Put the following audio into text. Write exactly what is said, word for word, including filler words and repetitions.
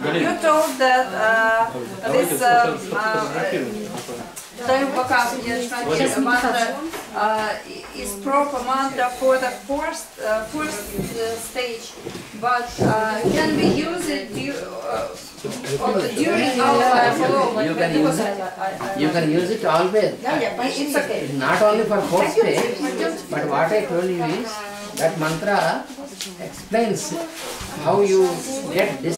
you told that uh, this um, uh, mantra uh, is proper mantra for the first uh, first uh, stage, but uh, can we use it du uh, during our flow? You can use it. You can use it always. It's okay. Not only for fourth stage, but what I told you is that mantra explains how you get this.